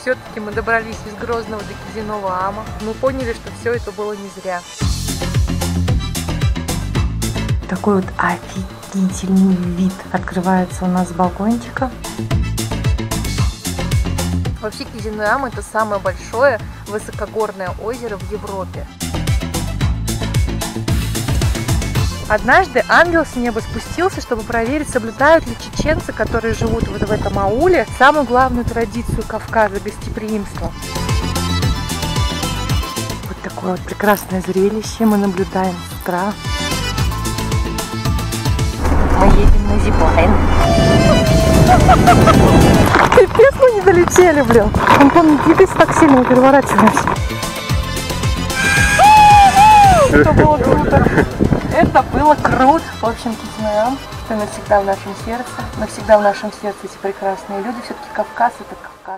Все-таки мы добрались из Грозного до Кизиного Ама. Мы поняли, что все это было не зря. Такой вот офигительный вид открывается у нас с балкончика. Вообще Кизиной Ам — это самое большое высокогорное озеро в Европе. Однажды ангел с неба спустился, чтобы проверить, соблюдают ли чеченцы, которые живут вот в этом ауле, самую главную традицию Кавказа — гостеприимство. Вот такое вот прекрасное зрелище мы наблюдаем с утра. Мы едем на зиплайн. Пипец, мы не долетели, блин. Антон, не двигайся так сильно, мы переворачиваемся. Это было круто. Это было круто. В общем, Кизиной Ам — это навсегда в нашем сердце. Навсегда в нашем сердце эти прекрасные люди. Все-таки Кавказ — это Кавказ.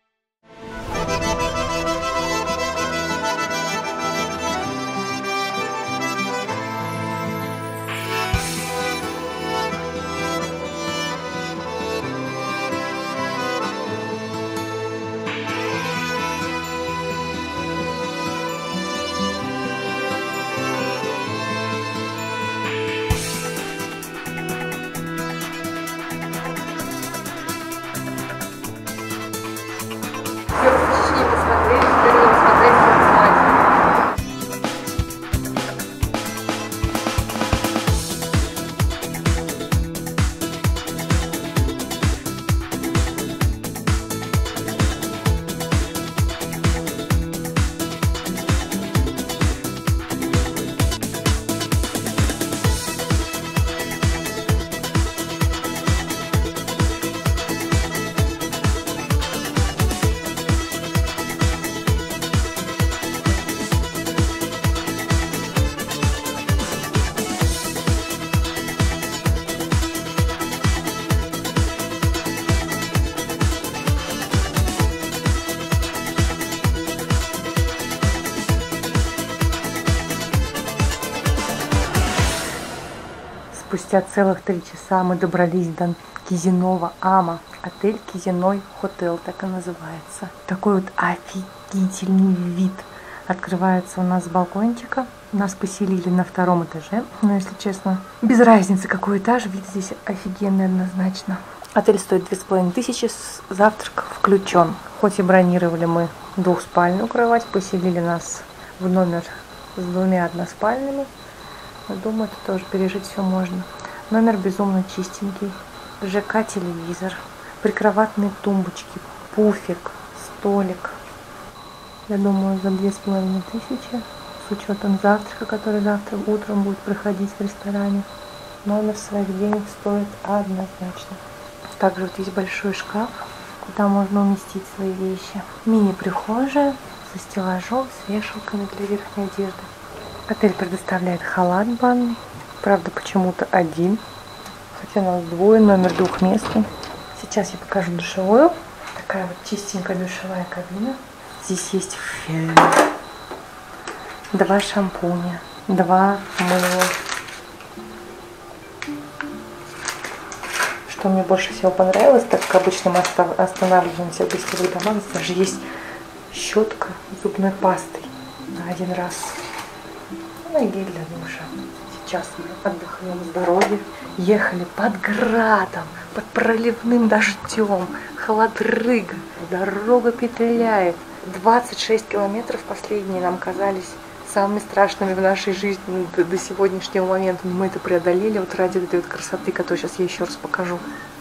Спустя целых 3 часа мы добрались до Кизиного Ама. Отель Кизиной Хотел, так и называется. Такой вот офигительный вид открывается у нас с балкончика. Нас поселили на 2-м этаже. Но, если честно, без разницы, какой этаж, вид здесь офигенный однозначно. Отель стоит 2500, завтрак включен. Хоть и бронировали мы 2-спальную кровать, поселили нас в номер с 2 односпальными. Но думаю, это тоже пережить все можно. Номер безумно чистенький. ЖК телевизор, прикроватные тумбочки, пуфик, столик. Я думаю, за 2500, с учетом завтрака, который завтра утром будет проходить в ресторане, номер своих денег стоит однозначно. Также вот есть большой шкаф, куда можно уместить свои вещи. Мини-прихожая со стеллажом, с вешалками для верхней одежды. Отель предоставляет халат банный, правда почему-то один, хотя нас 2, номер 2-местный. Сейчас я покажу душевую. Такая вот чистенькая душевая кабина. Здесь есть фен, 2 шампуня, 2 мыла. Что мне больше всего понравилось, так как обычно мы останавливаемся в гостевых домах, здесь даже есть щетка с зубной пастой на 1 раз. Ну и гель для душа. Сейчас мы отдыхаем с дороги. Ехали под градом, под проливным дождем. Холодрыга. Дорога петляет. 26 километров последние нам казались самыми страшными в нашей жизни до сегодняшнего момента. Но мы это преодолели вот ради этой вот красоты, которую сейчас я еще раз покажу.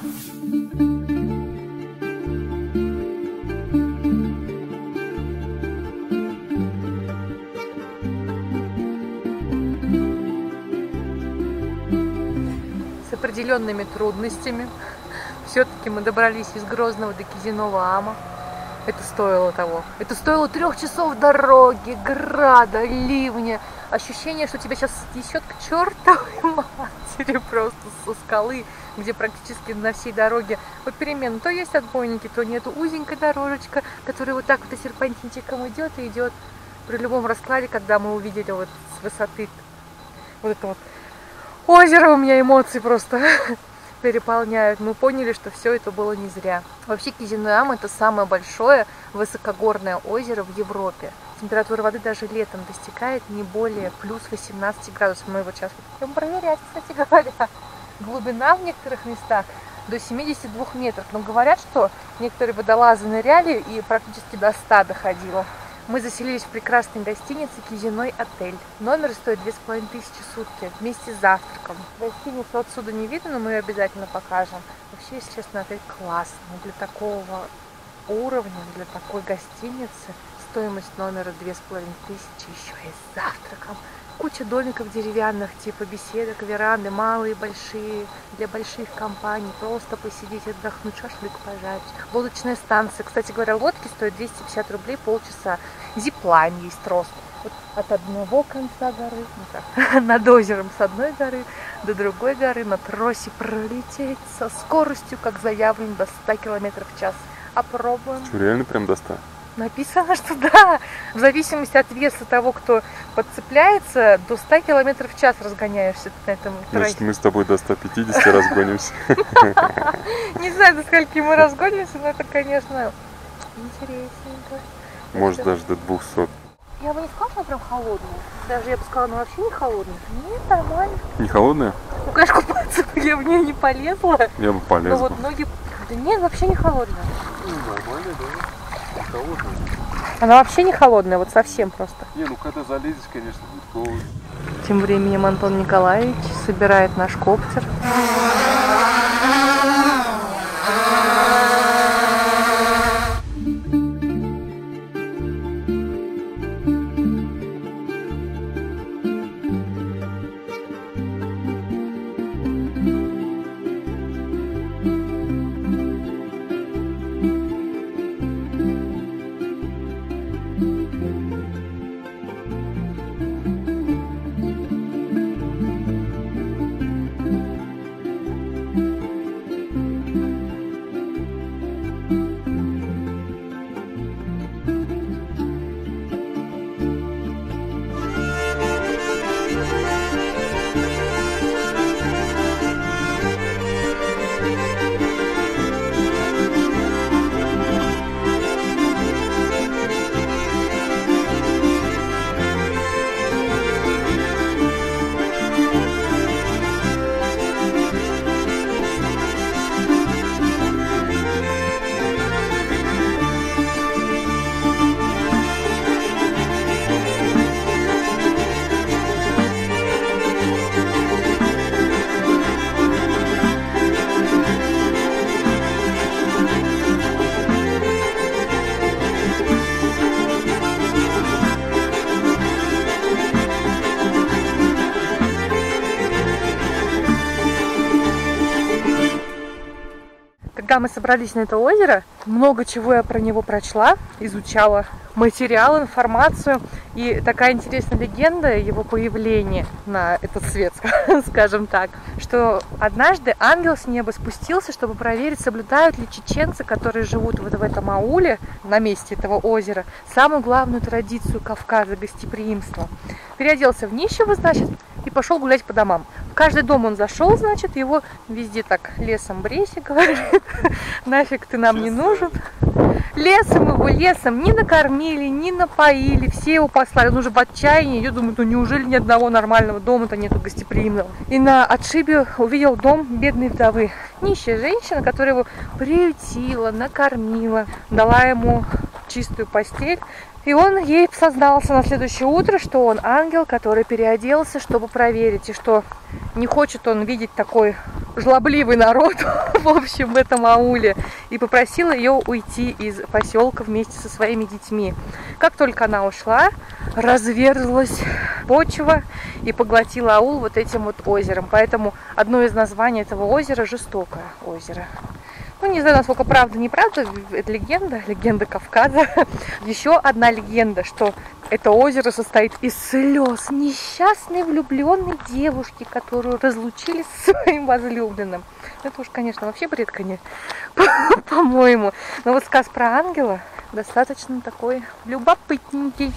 С определенными трудностями все-таки мы добрались из Грозного до Кизиного Ама. Это стоило того. Это стоило 3 часов дороги, града, ливня. Ощущение, что тебя сейчас снесет к чертовой матери просто со скалы, где практически на всей дороге попеременно то есть отбойники, то нету. Узенькая дорожечка, которая вот так вот серпантинчиком идет и идет. При любом раскладе, когда мы увидели вот с высоты вот это вот озеро, у меня эмоции просто. переполняют, мы поняли, что все это было не зря. Вообще Кизиной-Ама — это самое большое высокогорное озеро в Европе. Температура воды даже летом достигает не более плюс 18 градусов. Мы его сейчас будем проверять, кстати говоря. Глубина в некоторых местах до 72 метров. Но говорят, что некоторые водолазы ныряли и практически до 100 доходило. Мы заселились в прекрасной гостинице «Кизиной отель». Номер стоит 2500 в сутки вместе с завтраком. Гостиницу отсюда не видно, но мы ее обязательно покажем. Вообще, если честно, отель классный. Для такого уровня, для такой гостиницы стоимость номера 2500, еще и с завтраком. Куча домиков деревянных, типа беседок, веранды, малые, большие, для больших компаний. Просто посидеть, отдохнуть, шашлык пожарить. Лодочная станция. Кстати говоря, лодки стоят 250 рублей полчаса. Зиплайн есть трос. Вот от одного конца горы, над озером с одной горы до другой горы на тросе пролететь со скоростью, как заявлено, до 100 км в час. Попробуем. Что, реально прям до 100? Написано, что да. В зависимости от веса того, кто подцепляется, до 100 км в час разгоняешься на этом тросе. Значит, мы с тобой до 150 разгонимся. Не знаю, до скольки мы разгонимся, но это, конечно, интересненько. Может, даже до 200. Я бы не сказала, что она прям холодная. Даже я бы сказала, она вообще не холодная. Нет, нормально. Не холодная? Ну, конечно, купаться я в нее не полезла. Я бы полез. Но вот ноги... Да нет, вообще не холодная. Нормально, да? Холодная. Она вообще не холодная, вот совсем просто. Не, ну когда залезешь, конечно, будет холодно. Тем временем Антон Николаевич собирает наш коптер. Когда мы собрались на это озеро, много чего я про него прочла, изучала материал, информацию. И такая интересная легенда его появления на этот свет, скажем так, что однажды ангел с неба спустился, чтобы проверить, соблюдают ли чеченцы, которые живут вот в этом ауле, на месте этого озера, самую главную традицию Кавказа — гостеприимство. Переоделся в нищего, значит, и пошел гулять по домам. В каждый дом он зашел, значит, его везде так лесом бреси, говорит, нафиг ты нам не нужен. Лесом его, лесом не накормили, не напоили, все его послали. Он уже в отчаянии, я думаю, ну неужели ни одного нормального дома-то нету гостеприимного. И на отшибе увидел дом бедной вдовы. Нищая женщина, которая его приютила, накормила, дала ему чистую постель. И он ей сознался на следующее утро, что он ангел, который переоделся, чтобы проверить, и что не хочет он видеть такой жлобливый народ, в общем, в этом ауле. И попросил ее уйти из поселка вместе со своими детьми. Как только она ушла, разверзлась почва и поглотила аул вот этим вот озером. Поэтому одно из названий этого озера — Жестокое озеро. Ну, не знаю, насколько правда, неправда, это легенда, легенда Кавказа. Еще одна легенда, что это озеро состоит из слез несчастной влюбленной девушки, которую разлучили со своим возлюбленным. Это уж, конечно, вообще бред, конечно, по-моему. Но вот сказ про ангела достаточно такой любопытненький.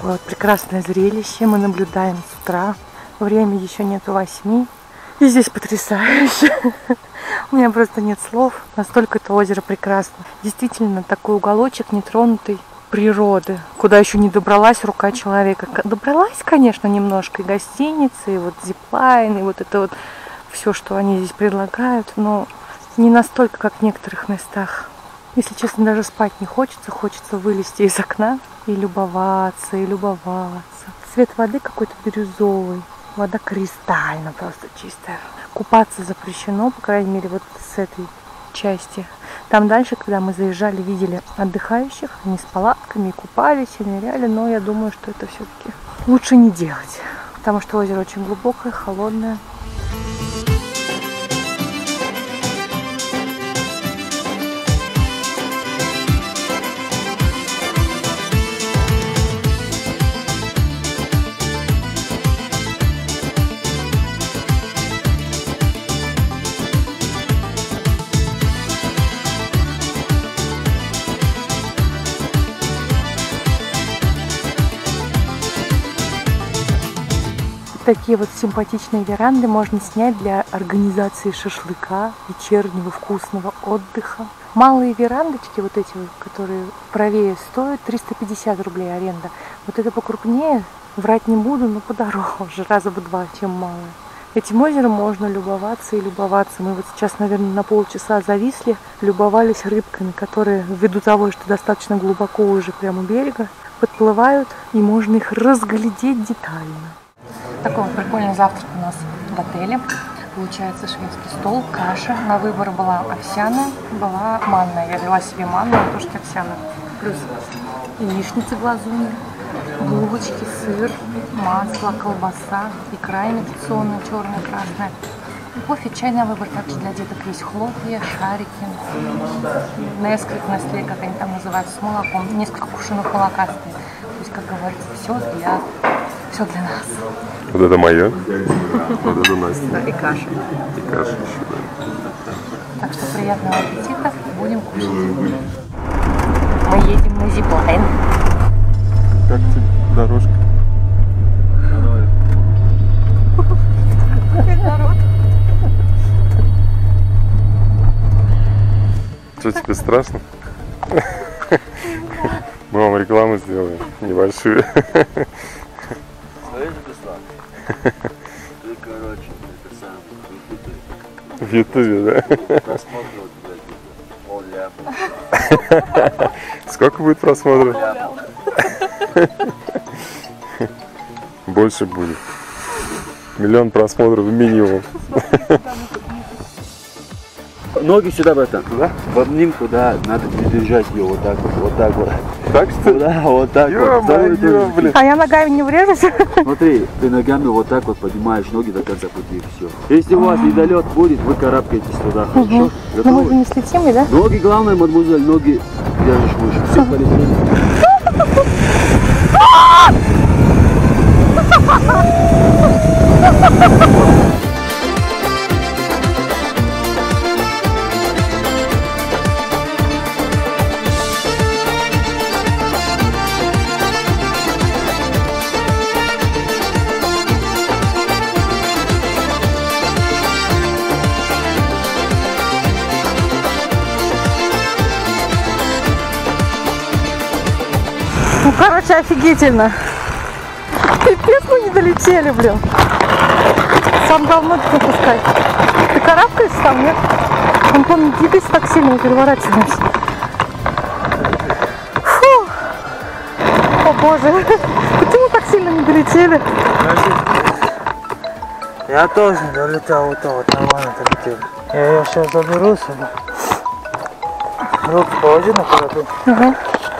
такое вот прекрасное зрелище мы наблюдаем с утра. Время еще нету 8. И здесь потрясающе. У меня просто нет слов. Настолько это озеро прекрасно. Действительно, такой уголочек нетронутой природы, куда еще не добралась рука человека. Добралась, конечно, немножко и гостиницы, и вот зиплайн, и вот это вот все, что они здесь предлагают, но не настолько, как в некоторых местах. Если честно, даже спать не хочется. Хочется вылезти из окна и любоваться, и любоваться. Цвет воды какой-то бирюзовый. Вода кристально просто чистая. Купаться запрещено, по крайней мере, вот с этой части. Там дальше, когда мы заезжали, видели отдыхающих. Они с палатками купались, и ныряли. Но я думаю, что это все-таки лучше не делать. Потому что озеро очень глубокое, холодное. Такие вот симпатичные веранды можно снять для организации шашлыка, вечернего вкусного отдыха. Малые верандочки, вот эти вот, которые правее, стоят 350 рублей аренда. Вот это покрупнее, врать не буду, но подороже, раза в 2, чем малые. Этим озером можно любоваться и любоваться. Мы вот сейчас, наверное, на полчаса зависли, любовались рыбками, которые, ввиду того, что достаточно глубоко уже прямо у берега, подплывают, и можно их разглядеть детально. Такой вот прикольный завтрак у нас в отеле. Получается шведский стол, каша. На выбор была овсяная, была манная. Я взяла себе манную, потому что овсяная. Плюс яичницы глазуньи, булочки, сыр, масло, колбаса, икра имитационная, черная, красная. Кофе, чай на выбор. Также для деток есть хлопья, шарики, Несквик, Nestle, как они там называются, с молоком. Несколько кувшинов молока стоит. То есть, как говорится, все для нас. Вот это мое. Вот это Настя. Да, и каша. И каша еще, да. Так что приятного аппетита. Будем кушать. Мы едем на зиплайн. Как тебе дорожка? Что, тебе страшно? Мы вам рекламу сделаем небольшую. Ты, короче, это сам В Ютубе, да? просмотрел тебя где-то. Сколько будет просмотров? Больше будет. 1 000 000 просмотров минимум. Ноги сюда, братан. Да? В обнимку, да, надо придержать ее вот так вот, вот так вот. Так что? Да, вот так вот. Ё-моё, блин. А я ногами не врежусь? Смотри, ты ногами вот так вот поднимаешь ноги до конца пути, и все. Если у вас недолет будет, вы карабкаетесь туда, хорошо? Ну мы же Готовы? не слетим, да? Ноги, главное, мадемуазель, ноги держишь выше. Все, полетели. Ну, короче, офигительно. Пипец, мы не долетели, блин. Сам давно не пускай. Ты карабкаешься там, нет? Антон, не двигайся так сильно, мы переворачиваемся. Фу. О боже. Почему так сильно не долетели? Я тоже не долетал, вот нормально долетел. Я ее сейчас заберу сюда. Руки положи на куда-то. Ага.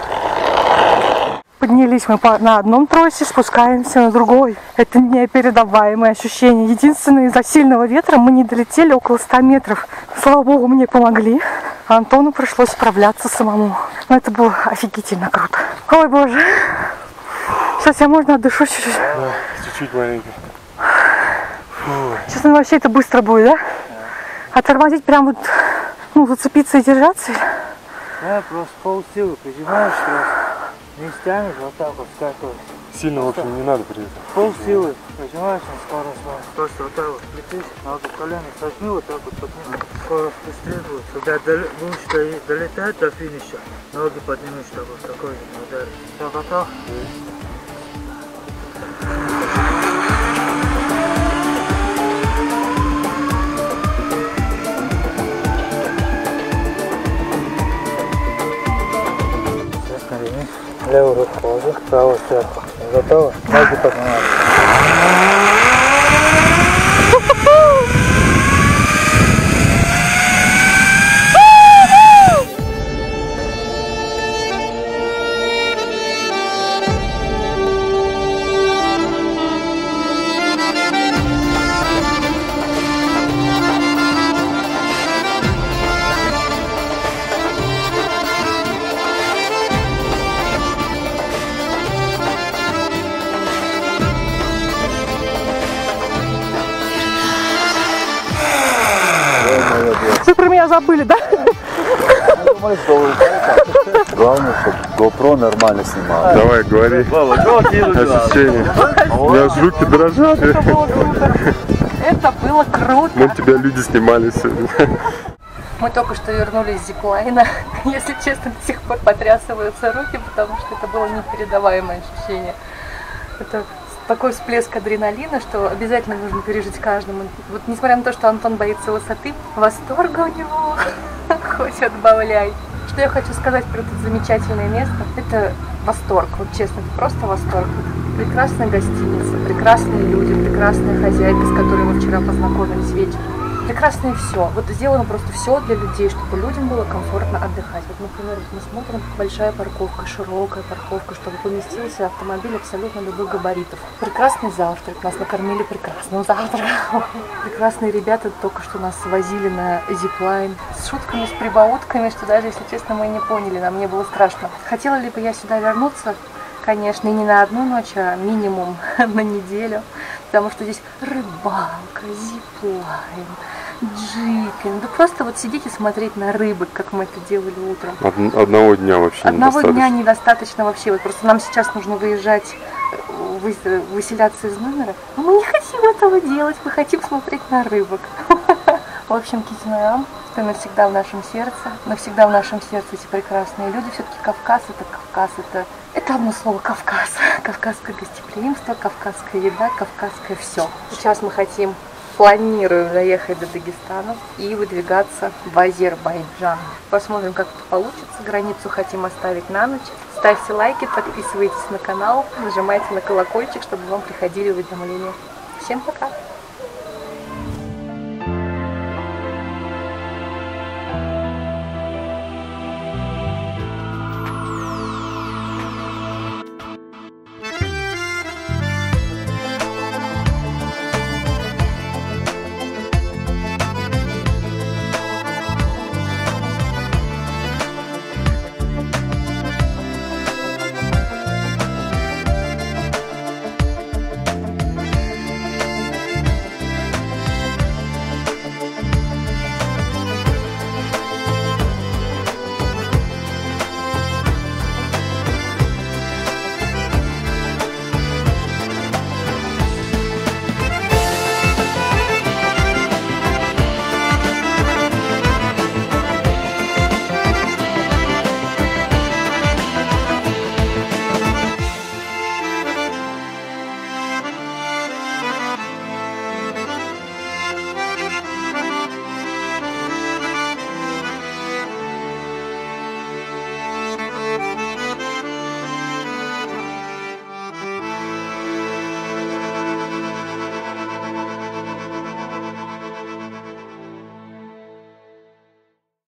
Поднялись мы на одном тросе, спускаемся на другой. Это непередаваемое ощущение. Единственное, из-за сильного ветра мы не долетели около 100 метров. Слава богу, мне помогли. А Антону пришлось справляться самому. Но это было офигительно круто. Ой, боже. Сейчас я, можно, отдышу чуть-чуть? Да, чуть-чуть маленько. Сейчас вообще это быстро будет, да? А тормозить прям вот, ну, зацепиться и держаться? Да, просто полсилы прижимаешь, просто не стянешь, вот так вот скатываешь. Сильно, в общем, не надо приезжать. Пол силы. Нажимаешь на скорость. Просто вот так вот летишь, ноги колено сожми, вот так вот подними. Скорость быстрее будет. Когда будешь долетать до финиша, ноги поднимешь, чтобы такой удар. Все, готов? Левую руку положи, правую сверху. Готово? Ноги поднимать. Вы про меня забыли, да? Главное, чтобы GoPro нормально снимал. Давай, говори. Ощущения. У меня аж руки дрожат. Это было круто. Это было круто. Ну, тебя люди снимали сегодня. Мы только что вернулись с зиплайна. Если честно, до сих пор потрясываются руки, потому что это было непередаваемое ощущение. Это такой всплеск адреналина, что обязательно нужно пережить каждому. Вот несмотря на то, что Антон боится высоты, восторга у него хоть отбавляй. Что я хочу сказать про это замечательное место? Это восторг, вот честно, это просто восторг. Прекрасная гостиница, прекрасные люди, прекрасная хозяйка, с которой мы вчера познакомились вечером. Прекрасное все. Вот сделано просто все для людей, чтобы людям было комфортно отдыхать. Вот, например, мы смотрим, большая парковка, широкая парковка, чтобы поместился автомобиль абсолютно любых габаритов. Прекрасный завтрак, нас накормили прекрасным завтраком. Прекрасные ребята только что нас возили на зиплайн с шутками, с прибаутками, что даже, если честно, мы не поняли, нам не было страшно. Хотела ли бы я сюда вернуться? Конечно, и не на одну ночь, а минимум на неделю, потому что здесь рыбалка, зиплайн, джипинг, да просто вот сидеть и смотреть на рыбы, как мы это делали утром. Одного дня вообще Одного недостаточно. дня недостаточно вообще, вот просто нам сейчас нужно выезжать, выселяться из номера, но мы не хотим этого делать, мы хотим смотреть на рыбок. В общем, Кизиной Ам, ты навсегда в нашем сердце, навсегда в нашем сердце эти прекрасные люди. Все-таки Кавказ, это одно слово Кавказ. Кавказское гостеприимство, кавказская еда, кавказское все. Сейчас мы планируем доехать до Дагестана и выдвигаться в Азербайджан. Посмотрим, как это получится. Границу хотим оставить на ночь. Ставьте лайки, подписывайтесь на канал, нажимайте на колокольчик, чтобы вам приходили уведомления. Всем пока!